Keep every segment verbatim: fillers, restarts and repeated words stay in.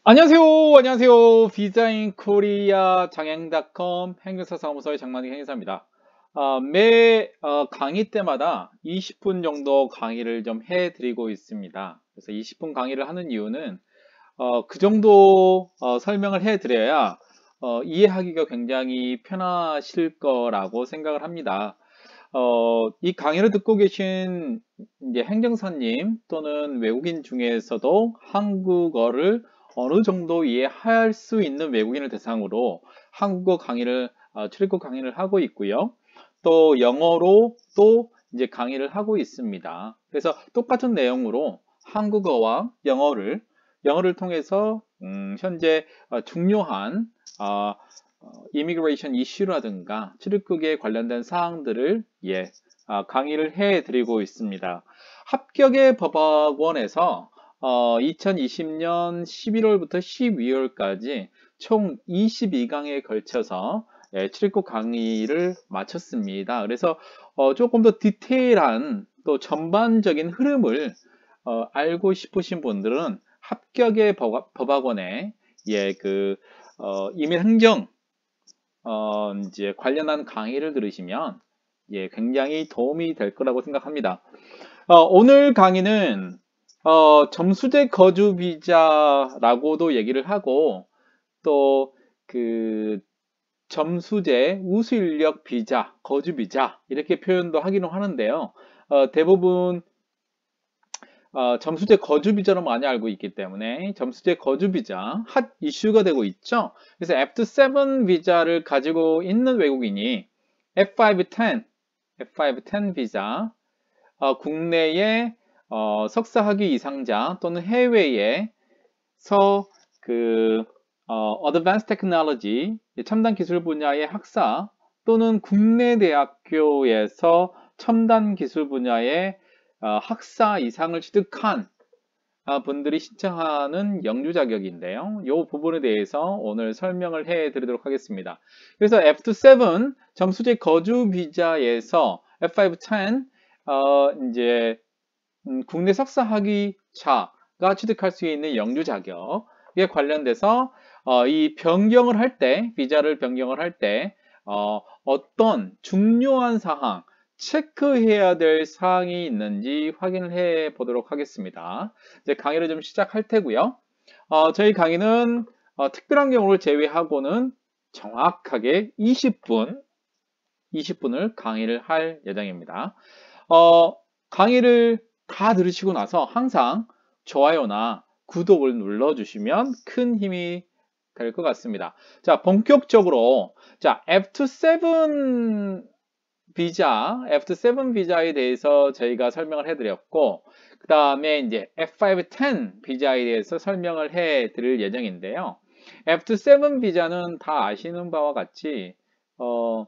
안녕하세요. 안녕하세요. 비자인 코리아 장행닷컴 행정사 사무소의 장만희 행사입니다. 어, 매 어, 강의 때마다 이십 분 정도 강의를 좀 해드리고 있습니다. 그래서 이십 분 강의를 하는 이유는 어, 그 정도 어, 설명을 해드려야 어, 이해하기가 굉장히 편하실 거라고 생각을 합니다. 어, 이 강의를 듣고 계신 이제 행정사님 또는 외국인 중에서도 한국어를 어느 정도 이해할 수 있는 외국인을 대상으로 한국어 강의를, 어, 출입국 강의를 하고 있고요. 또 영어로 또 이제 강의를 하고 있습니다. 그래서 똑같은 내용으로 한국어와 영어를, 영어를 통해서, 음, 현재 어, 중요한, 어, 이미그레이션 이슈라든가 출입국에 관련된 사항들을 예, 아, 강의를 해드리고 있습니다. 합격의 법학원에서 어, 이천이십 년 십일월부터 십이월까지 총 이십이 강에 걸쳐서 예, 출입국 강의를 마쳤습니다. 그래서 어, 조금 더 디테일한 또 전반적인 흐름을 어, 알고 싶으신 분들은 합격의 법, 법학원에 예, 그 어, 이민 행정 어, 이제 관련한 강의를 들으시면 예, 굉장히 도움이 될 거라고 생각합니다. 어, 오늘 강의는 어, 점수제 거주 비자라고도 얘기를 하고 또 그 점수제 우수 인력 비자, 거주 비자 이렇게 표현도 하기는 하는데요. 어, 대부분 어, 점수제 거주 비자로 많이 알고 있기 때문에 점수제 거주 비자 핫 이슈가 되고 있죠. 그래서 에프 칠 비자를 가지고 있는 외국인이 에프 파이브 텐, 에프 파이브 텐 비자, 어, 국내에 어, 석사학위 이상자 또는 해외에서 그 어, Advanced Technology, 첨단 기술 분야의 학사 또는 국내 대학교에서 첨단 기술 분야의 어, 학사 이상을 취득한 아, 분들이 신청하는 영주 자격인데요. 이 부분에 대해서 오늘 설명을 해 드리도록 하겠습니다. 그래서 에프 칠 점수제 거주 비자에서 에프 파이브 텐 어, 이제 음, 국내 석사 학위자가 취득할 수 있는 영주 자격에 관련돼서 어, 이 변경을 할 때, 비자를 변경을 할 때 어, 어떤 중요한 사항, 체크해야 될 사항이 있는지 확인을 해 보도록 하겠습니다. 이제 강의를 좀 시작할 테고요. 어, 저희 강의는 어, 특별한 경우를 제외하고는 정확하게 이십 분, 이십 분을 강의를 할 예정입니다. 어, 강의를 다 들으시고 나서 항상 좋아요나 구독을 눌러주시면 큰 힘이 될 것 같습니다. 자, 본격적으로 자, 에프 칠 비자, 에프 칠 비자에 대해서 저희가 설명을 해드렸고, 그 다음에 이제 에프 파이브 텐 비자에 대해서 설명을 해드릴 예정인데요. 에프 칠 비자는 다 아시는 바와 같이 어,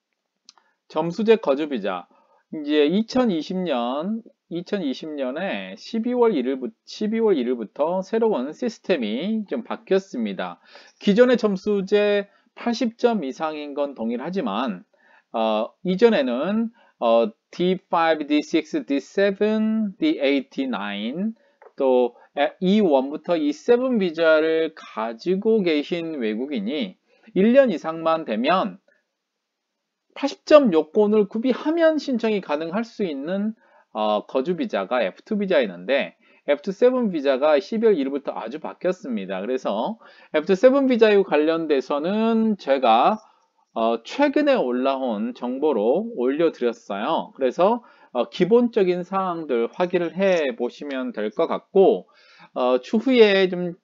점수제 거주 비자. 이제 이천이십 년, 이천이십 년에 십이월 일일부터, 십이월 일일부터 새로운 시스템이 좀 바뀌었습니다. 기존의 점수제 팔십 점 이상인 건 동일하지만, 어, 이전에는 어, 디 파이브, 디 식스, 디 세븐, 디 에잇, 디 나인, 또 이 원부터 이 칠 비자를 가지고 계신 외국인이 일 년 이상만 되면 팔십 점 요건을 구비하면 신청이 가능할 수 있는 어, 거주 비자가 에프 투 비자였는데 에프 칠 비자가 십이월 일일부터 아주 바뀌었습니다. 그래서 에프 칠 비자에 관련돼서는 제가 어, 최근에 올라온 정보로 올려드렸어요. 그래서 어, 기본적인 사항들 확인을 해 보시면 될 것 같고 어, 추후에 좀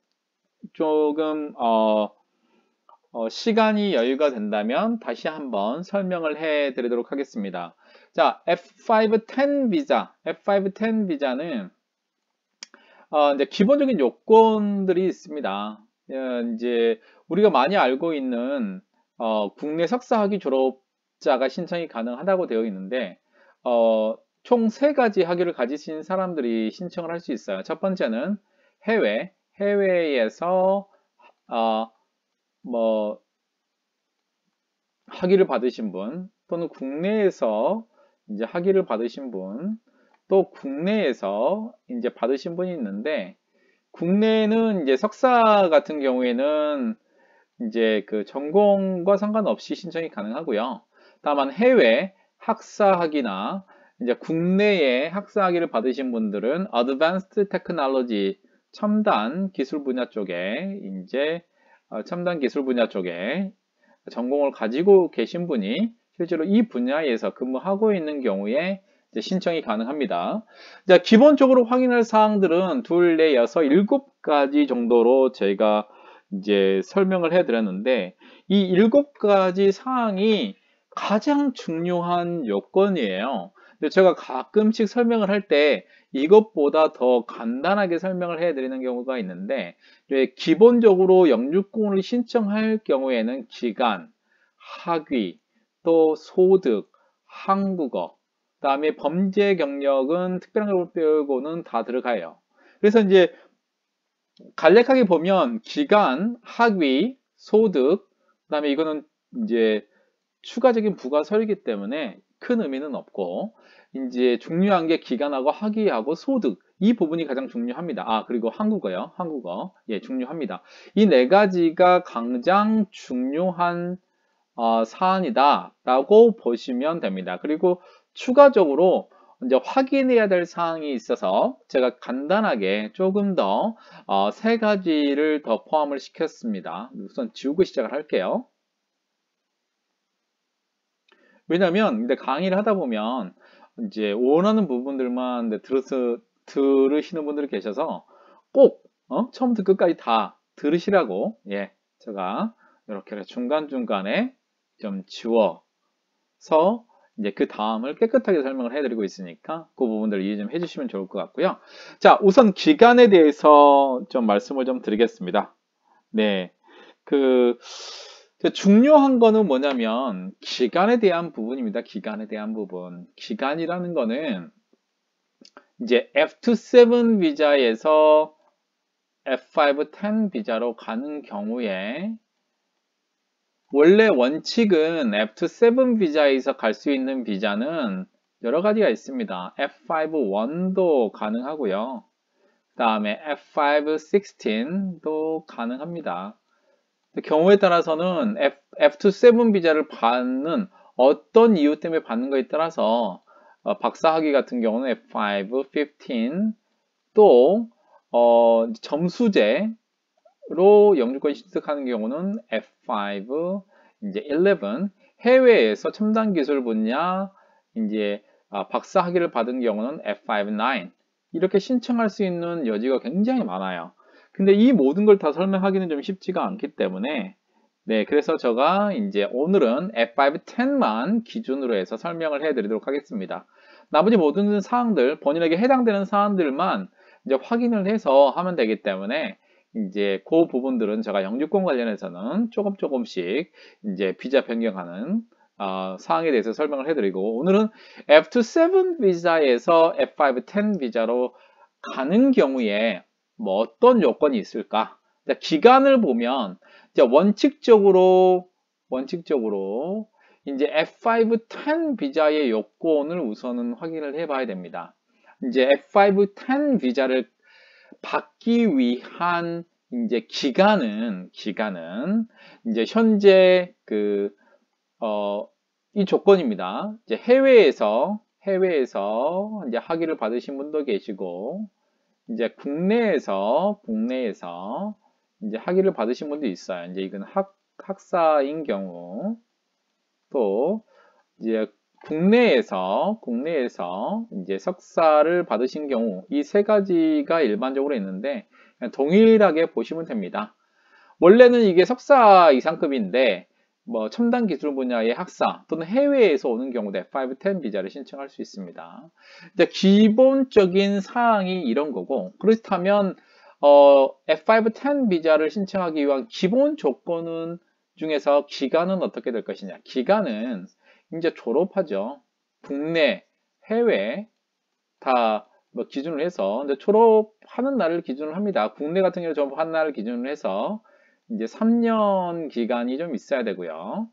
조금 어, 어, 시간이 여유가 된다면 다시 한번 설명을 해 드리도록 하겠습니다. 자, 에프 파이브 텐 비자, 에프 파이브 텐 비자는 어, 이제 기본적인 요건들이 있습니다. 어, 이제 우리가 많이 알고 있는 어, 국내 석사학위 졸업자가 신청이 가능하다고 되어 있는데 어, 총 세 가지 학위를 가지신 사람들이 신청을 할 수 있어요. 첫 번째는 해외, 해외에서 어, 뭐 학위를 받으신 분 또는 국내에서 이제 학위를 받으신 분 또 국내에서 이제 받으신 분이 있는데 국내는 이제 석사 같은 경우에는 이제 그 전공과 상관없이 신청이 가능하고요. 다만 해외 학사학위나 이제 국내에 학사학위를 받으신 분들은 Advanced Technology 첨단 기술 분야 쪽에 이제 어, 첨단 기술 분야 쪽에 전공을 가지고 계신 분이 실제로 이 분야에서 근무하고 있는 경우에 이제 신청이 가능합니다. 자, 기본적으로 확인할 사항들은 둘, 넷, 여섯, 일곱 가지 정도로 저희가 이제 설명을 해드렸는데 이 일곱 가지 사항이 가장 중요한 요건이에요. 근데 제가 가끔씩 설명을 할 때 이것보다 더 간단하게 설명을 해드리는 경우가 있는데 기본적으로 영주권을 신청할 경우에는 기간, 학위, 또 소득, 한국어, 그 다음에 범죄 경력은 특별한 걸 빼고는 다 들어가요. 그래서 이제 간략하게 보면 기간, 학위, 소득, 그 다음에 이거는 이제 추가적인 부가설이기 때문에 큰 의미는 없고 이제 중요한 게 기간하고 학위하고 소득 이 부분이 가장 중요합니다. 아 그리고 한국어요. 한국어 예 중요합니다. 이 네 가지가 가장 중요한 어, 사안이다 라고 보시면 됩니다. 그리고 추가적으로 이제 확인해야 될 사항이 있어서 제가 간단하게 조금 더 세 가지를 더 포함을 시켰습니다. 우선 지우고 시작을 할게요. 왜냐면 근데 강의를 하다 보면 이제 원하는 부분들만 들어서 들으시는 분들이 계셔서 꼭 어? 처음부터 끝까지 다 들으시라고 예 제가 이렇게 중간중간에 좀 지워서 이제 그 다음을 깨끗하게 설명을 해드리고 있으니까 그 부분들 이해 좀 해주시면 좋을 것 같고요. 자, 우선 기간에 대해서 좀 말씀을 좀 드리겠습니다. 네, 그 중요한 거는 뭐냐면 기간에 대한 부분입니다. 기간에 대한 부분. 기간이라는 거는 이제 에프 투 세븐 비자에서 에프 파이브 텐 비자로 가는 경우에 원래 원칙은 에프 투 세븐 비자에서 갈 수 있는 비자는 여러 가지가 있습니다. 에프 파이브 원도 가능하고요. 그 다음에 에프 파이브 식스틴도 가능합니다. 경우에 따라서는 에프 투 세븐 비자를 받는 어떤 이유 때문에 받는 거에 따라서 어, 박사학위 같은 경우는 에프 파이브, 십오 또 어, 점수제 로 영주권 취득하는 경우는 에프 파이브, 이제 십일, 해외에서 첨단 기술 분야 이제 아, 박사 학위를 받은 경우는 에프 파이브, 나인 이렇게 신청할 수 있는 여지가 굉장히 많아요. 근데 이 모든 걸 다 설명하기는 좀 쉽지가 않기 때문에 네, 그래서 제가 이제 오늘은 에프 파이브 텐만 기준으로 해서 설명을 해드리도록 하겠습니다. 나머지 모든 사항들, 본인에게 해당되는 사항들만 이제 확인을 해서 하면 되기 때문에 이제 그 부분들은 제가 영주권 관련해서는 조금 조금씩 이제 비자 변경하는 어, 사항에 대해서 설명을 해드리고 오늘은 에프 투 세븐 비자에서 에프 파이브 텐 비자로 가는 경우에 뭐 어떤 요건이 있을까? 기간을 보면 이제 원칙적으로 원칙적으로 이제 에프 파이브 텐 비자의 요건을 우선은 확인을 해봐야 됩니다. 이제 에프 파이브 텐 비자를 받기 위한 이제 기간은 기간은 이제 현재 그 어 이 조건입니다. 이제 해외에서 해외에서 이제 학위를 받으신 분도 계시고 이제 국내에서 국내에서 이제 학위를 받으신 분도 있어요. 이제 이건 학 학사인 경우 또 이제 국내에서 국내에서 이제 석사를 받으신 경우 이 세 가지가 일반적으로 있는데 그냥 동일하게 보시면 됩니다. 원래는 이게 석사 이상급인데 뭐 첨단 기술 분야의 학사 또는 해외에서 오는 경우도 에프 파이브 텐 비자를 신청할 수 있습니다. 이제 기본적인 사항이 이런 거고 그렇다면 어, 에프 파이브 텐 비자를 신청하기 위한 기본 조건은 중에서 기간은 어떻게 될 것이냐? 기간은 이제 졸업하죠. 국내, 해외 다 뭐 기준으로 해서 근데 졸업하는 날을 기준으로 합니다. 국내 같은 경우 졸업한 날을 기준으로 해서 이제 삼 년 기간이 좀 있어야 되고요.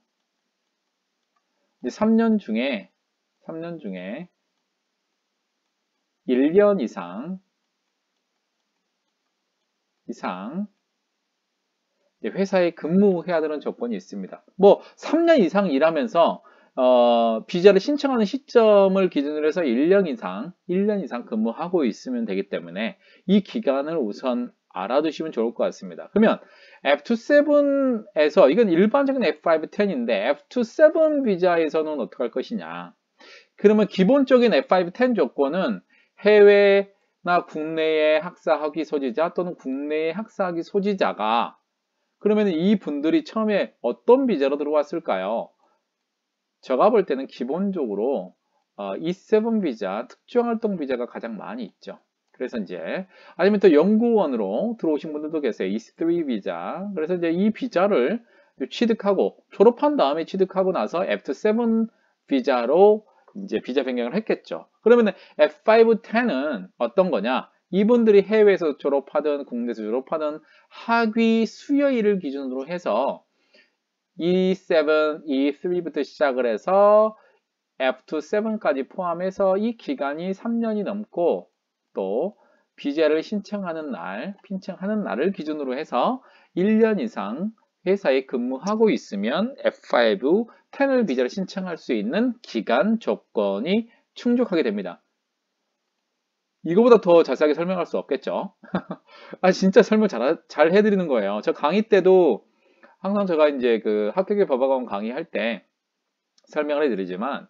이제 삼 년 중에 삼 년 중에 일 년 이상 이상 회사에 근무해야 되는 조건이 있습니다. 뭐 삼 년 이상 일하면서 어, 비자를 신청하는 시점을 기준으로 해서 일 년 이상, 일 년 이상 근무하고 있으면 되기 때문에 이 기간을 우선 알아두시면 좋을 것 같습니다. 그러면 에프 투 세븐에서 이건 일반적인 에프 파이브 텐인데 에프 투 세븐 비자에서는 어떻게 할 것이냐? 그러면 기본적인 에프 파이브 텐 조건은 해외나 국내의 학사 학위 소지자 또는 국내의 학사 학위 소지자가 그러면 이 분들이 처음에 어떤 비자로 들어왔을까요? 제가 볼 때는 기본적으로 어, 이 세븐 비자, 특정활동 비자가 가장 많이 있죠. 그래서 이제 아니면 또 연구원으로 들어오신 분들도 계세요. 이 쓰리 비자. 그래서 이제 이 비자를 취득하고 졸업한 다음에 취득하고 나서 에프 투 세븐 비자로 이제 비자 변경을 했겠죠. 그러면 에프 파이브 텐은 어떤 거냐? 이분들이 해외에서 졸업하든 국내에서 졸업하든 학위 수여일을 기준으로 해서 이 세븐, 이 쓰리부터 시작을 해서 에프 투 세븐까지 포함해서 이 기간이 삼 년이 넘고 또 비자를 신청하는 날, 신청하는 날을 기준으로 해서 일 년 이상 회사에 근무하고 있으면 에프 파이브 텐을 비자를 신청할 수 있는 기간 조건이 충족하게 됩니다. 이거보다 더 자세하게 설명할 수 없겠죠. 아 진짜 설명 잘, 잘 해드리는 거예요. 저 강의 때도 항상 제가 이제 그 합격의 법학원 강의할 때 설명을 해드리지만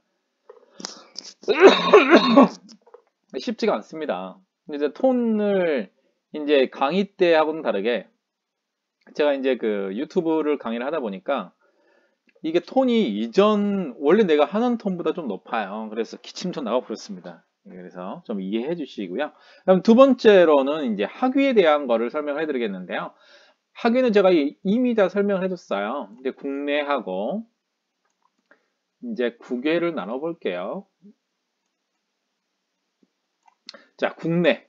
쉽지가 않습니다. 이제 톤을 이제 강의 때하고는 다르게 제가 이제 그 유튜브를 강의를 하다 보니까 이게 톤이 이전 원래 내가 하는 톤보다 좀 높아요. 그래서 기침 좀 나고 그렇습니다. 그래서 좀 이해해 주시고요. 그럼 두 번째로는 이제 학위에 대한 거를 설명해 드리겠는데요. 학위는 제가 이미 다 설명을 해줬어요. 근데 국내하고 이제 국외를 나눠 볼게요. 자, 국내.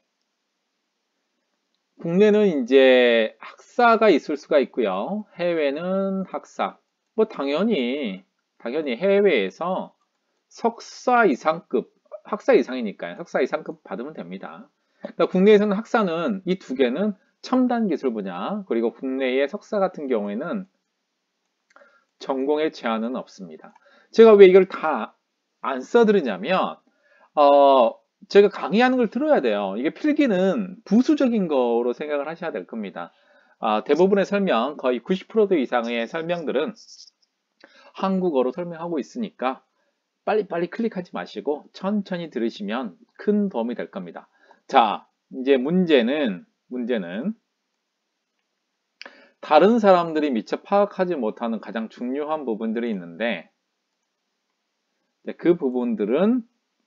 국내는 이제 학사가 있을 수가 있고요. 해외는 학사. 뭐 당연히 당연히 해외에서 석사 이상급, 학사 이상이니까요. 석사 이상급 받으면 됩니다. 그러니까 국내에서는 학사는 이 두 개는 첨단 기술 분야, 그리고 국내의 석사 같은 경우에는 전공의 제한은 없습니다. 제가 왜 이걸 다 안 써드리냐면 어, 제가 강의하는 걸 들어야 돼요. 이게 필기는 부수적인 거로 생각을 하셔야 될 겁니다. 아, 대부분의 설명, 거의 구십 퍼센트 이상의 설명들은 한국어로 설명하고 있으니까 빨리빨리 클릭하지 마시고 천천히 들으시면 큰 도움이 될 겁니다. 자, 이제 문제는 문제는 다른 사람들이 미처 파악하지 못하는 가장 중요한 부분들이 있는데 그 부분들은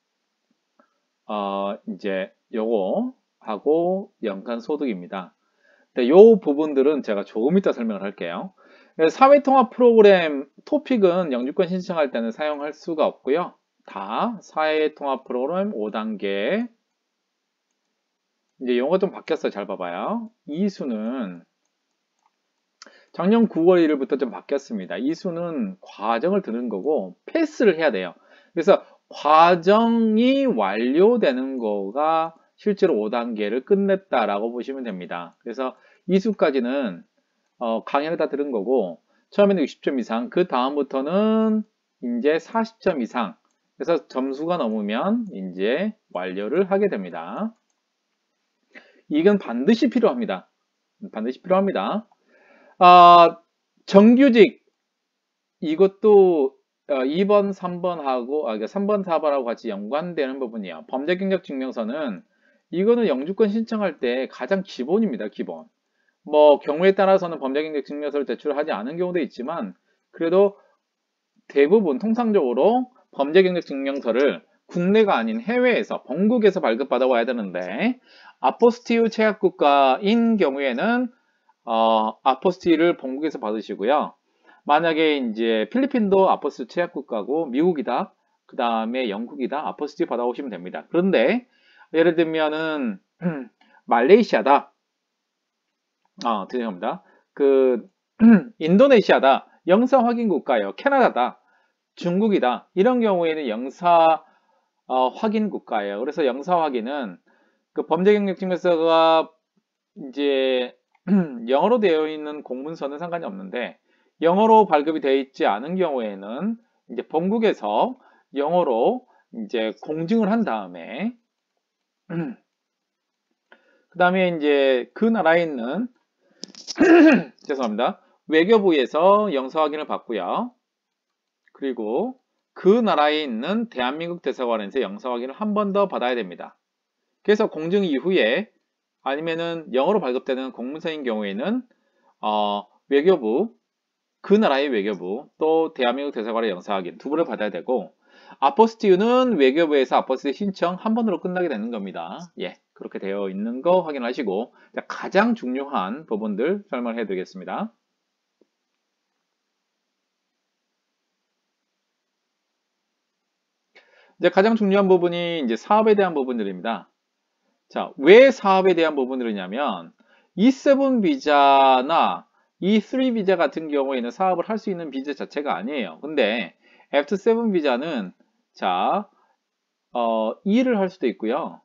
어, 이제 요거 하고 연간 소득입니다. 요 부분들은 제가 조금 이따 설명을 할게요. 사회통합 프로그램 토픽은 영주권 신청할 때는 사용할 수가 없고요. 다 사회통합 프로그램 오 단계. 이제 용어가 좀 바뀌었어요. 잘 봐봐요. 이수는 작년 구월 일일부터 좀 바뀌었습니다. 이수는 과정을 드는 거고 패스를 해야 돼요. 그래서 과정이 완료되는 거가 실제로 오 단계를 끝냈다라고 보시면 됩니다. 그래서 이수까지는 어, 강의를 다 들은 거고 처음에는 육십 점 이상, 그 다음부터는 이제 사십 점 이상. 그래서 점수가 넘으면 이제 완료를 하게 됩니다. 이건 반드시 필요합니다. 반드시 필요합니다. 아, 정규직 이것도 이 번, 삼 번하고 아, 삼 번, 사 번하고 같이 연관되는 부분이에요. 범죄 경력 증명서는 이거는 영주권 신청할 때 가장 기본입니다. 기본. 뭐 경우에 따라서는 범죄 경력 증명서를 제출하지 않은 경우도 있지만 그래도 대부분 통상적으로 범죄 경력 증명서를 국내가 아닌 해외에서 본국에서 발급받아 와야 되는데 아포스티유 체약국가인 경우에는 어, 아포스티를 본국에서 받으시고요. 만약에 이제 필리핀도 아포스티 체약국가고 미국이다, 그 다음에 영국이다, 아포스티 받아오시면 됩니다. 그런데 예를 들면은 말레이시아다, 아 죄송합니다. 그 인도네시아다, 영사 확인 국가예요. 캐나다다, 중국이다. 이런 경우에는 영사 어, 확인 국가예요. 그래서 영사 확인은 그 범죄 경력 증명서가 이제 영어로 되어 있는 공문서는 상관이 없는데 영어로 발급이 되어 있지 않은 경우에는 이제 본국에서 영어로 이제 공증을 한 다음에 그 다음에 이제 그 나라에 있는 죄송합니다. 외교부에서 영사 확인을 받고요. 그리고 그 나라에 있는 대한민국 대사관에서 영사 확인을 한 번 더 받아야 됩니다. 그래서 공증 이후에 아니면은 영어로 발급되는 공문서인 경우에는 어, 외교부, 그 나라의 외교부, 또 대한민국 대사관의 영사 확인 두 번을 받아야 되고 아포스티유는 외교부에서 아포스티 신청 한 번으로 끝나게 되는 겁니다. 예, 그렇게 되어 있는 거 확인하시고 가장 중요한 부분들 설명해 드리겠습니다. 이제 가장 중요한 부분이 이제 사업에 대한 부분들입니다. 자, 왜 사업에 대한 부분들이냐면 이 세븐 비자나 이 쓰리 비자 같은 경우에는 사업을 할 수 있는 비자 자체가 아니에요. 근데 에프 세븐 비자는 자, 어, 일을 할 수도 있고요.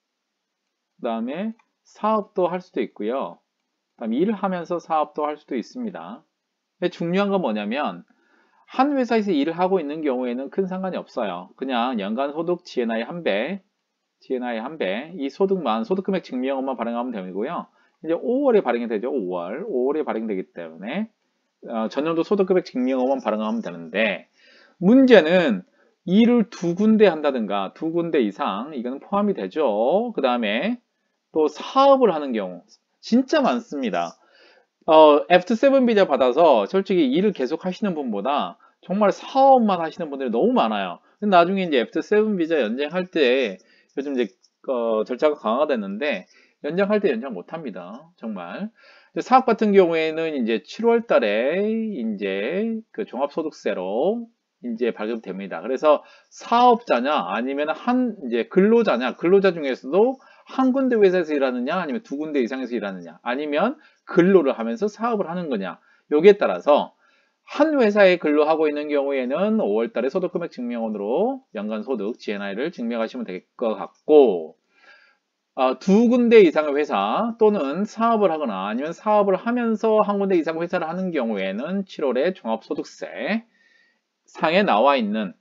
그 다음에 사업도 할 수도 있고요. 그 다음에 일을 하면서 사업도 할 수도 있습니다. 근데 중요한 건 뭐냐면 한 회사에서 일을 하고 있는 경우에는 큰 상관이 없어요. 그냥 연간 소득 지엔아이 한 배, 지엔아이 한 배, 이 소득만, 소득금액 증명원만 발행하면 되고요. 이제 오월에 발행이 되죠. 오월. 오월에 발행되기 때문에 어, 전년도 소득금액 증명원만 발행하면 되는데 문제는 일을 두 군데 한다든가 두 군데 이상 이거는 포함이 되죠. 그 다음에 또 사업을 하는 경우 진짜 많습니다. 어, 에프 세븐 비자 받아서 솔직히 일을 계속 하시는 분보다 정말 사업만 하시는 분들이 너무 많아요. 근데 나중에 이제 에프 세븐 비자 연장할 때 요즘 이제 어, 절차가 강화가 됐는데 연장할 때 연장 못 합니다. 정말. 사업 같은 경우에는 이제 칠월 달에 이제 그 종합소득세로 이제 발급됩니다. 그래서 사업자냐 아니면 한 이제 근로자냐 근로자 중에서도 한 군데 회사에서 일하느냐 아니면 두 군데 이상에서 일하느냐 아니면 근로를 하면서 사업을 하는 거냐 여기에 따라서 한 회사에 근로하고 있는 경우에는 오월 달에 소득금액 증명원으로 연간 소득 지엔아이를 증명하시면 될 것 같고 어, 두 군데 이상의 회사 또는 사업을 하거나 아니면 사업을 하면서 한 군데 이상 회사를 하는 경우에는 칠월에 종합소득세 상에 나와 있는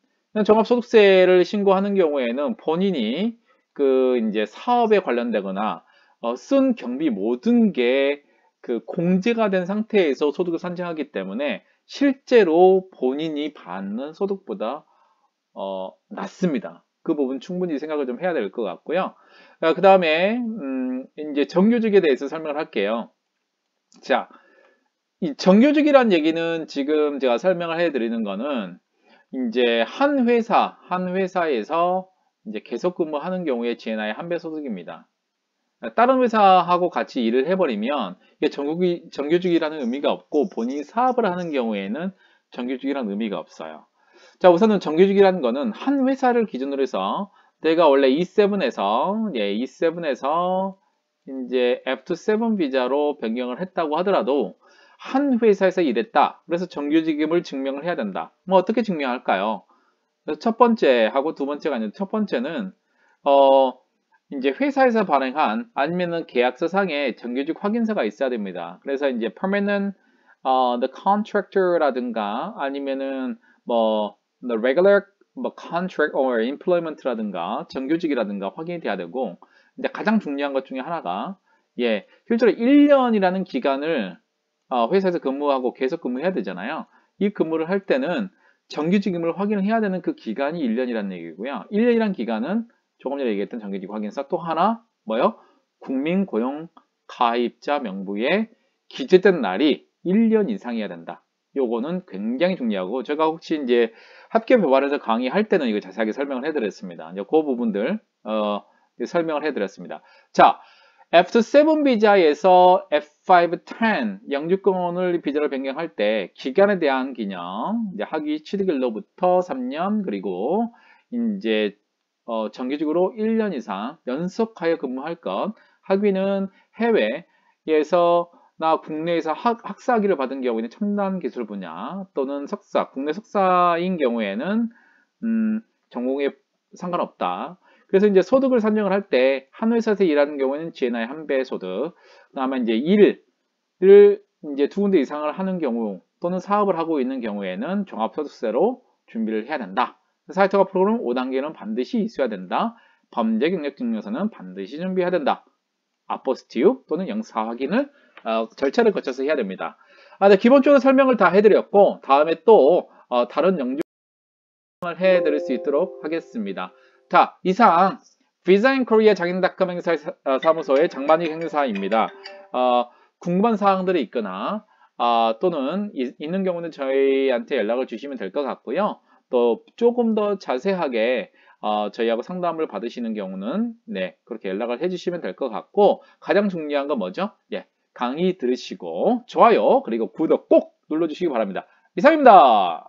종합소득세를 신고하는 경우에는 본인이 그 이제 사업에 관련되거나 어, 쓴 경비 모든 게 그 공제가 된 상태에서 소득을 산정하기 때문에 실제로 본인이 받는 소득보다 어, 낮습니다. 그 부분 충분히 생각을 좀 해야 될 것 같고요. 그 다음에 음, 이제 정규직에 대해서 설명을 할게요. 자, 이 정규직이란 얘기는 지금 제가 설명을 해드리는 거는 이제 한 회사, 한 회사에서 이제 계속 근무하는 경우에 지엔아이 한 배 소득입니다. 다른 회사하고 같이 일을 해버리면 이게 정규직, 정규직이라는 의미가 없고 본인이 사업을 하는 경우에는 정규직이라는 의미가 없어요. 자, 우선은 정규직이라는 거는 한 회사를 기준으로 해서 내가 원래 이 세븐에서 예, 이 세븐에서 이제 에프 세븐 비자로 변경을 했다고 하더라도 한 회사에서 일했다. 그래서 정규직임을 증명을 해야 된다. 뭐 어떻게 증명할까요? 그래서 첫 번째하고 두 번째가 아니라 첫 번째는 어 이제 회사에서 발행한 아니면은 계약서 상에 정규직 확인서가 있어야 됩니다. 그래서 이제 permanent 어, the contractor라든가 아니면은 뭐 the regular 뭐 contract or employment라든가 정규직이라든가 확인이 돼야 되고 이제 가장 중요한 것 중에 하나가 예 실제로 일 년이라는 기간을 어, 회사에서 근무하고 계속 근무해야 되잖아요. 이 근무를 할 때는 정규직임을 확인을 해야 되는 그 기간이 일 년이라는 얘기고요. 일 년이라는 기간은 조금 전에 얘기했던 정규직 확인서 또 하나 뭐요? 국민고용가입자 명부에 기재된 날이 일 년 이상이어야 된다. 요거는 굉장히 중요하고 제가 혹시 이제 합격 교반에서 강의할 때는 이거 자세하게 설명을 해드렸습니다. 이제 그 부분들 어, 설명을 해드렸습니다. 자, 에프 세븐 비자에서 에프 파이브 텐 영주권을 비자를 변경할 때 기간에 대한 기념 이제 학위 취득일로부터 삼 년 그리고 이제 어, 정규직으로 일 년 이상 연속하여 근무할 것 학위는 해외에서 나 국내에서 학, 학사학위를 받은 경우에는 첨단 기술 분야 또는 석사 국내 석사인 경우에는 음, 전공에 상관없다. 그래서 이제 소득을 산정을 할 때 한 회사에서 일하는 경우에는 지엔아이 한 배 소득, 그 다음에 이제 일, 를 이제 두 군데 이상을 하는 경우 또는 사업을 하고 있는 경우에는 종합소득세로 준비를 해야 된다. 사회처가 프로그램 오 단계는 반드시 있어야 된다. 범죄 경력 증명서는 반드시 준비해야 된다. 아포스티유 또는 영사 확인을 어, 절차를 거쳐서 해야 됩니다. 아, 네, 기본적으로 설명을 다 해드렸고 다음에 또 어, 다른 영역을 해드릴 수 있도록 하겠습니다. 자, 이상 비자 인 코리아 장인닷컴 행사 사무소의 장만희 행사입니다. 어, 궁금한 사항들이 있거나 어, 또는 이, 있는 경우는 저희한테 연락을 주시면 될 것 같고요. 또 조금 더 자세하게 어, 저희하고 상담을 받으시는 경우는 네 그렇게 연락을 해주시면 될 것 같고 가장 중요한 건 뭐죠? 예, 강의 들으시고 좋아요 그리고 구독 꼭 눌러주시기 바랍니다. 이상입니다.